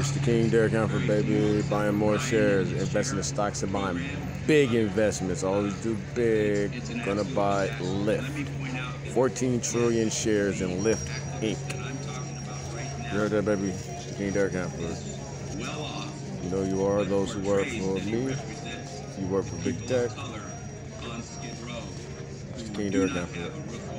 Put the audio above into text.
Mr. King, Derek Hanford, baby. Buying more shares, investing in stocks and buying big investments. Always do big. Gonna buy LYFT. 14 trillion shares in LYFT Inc. You heard that, baby? Mr. King, Derek Hanford. You know you are those who work for me. You work for big tech. Mr. King, Derek Hanford.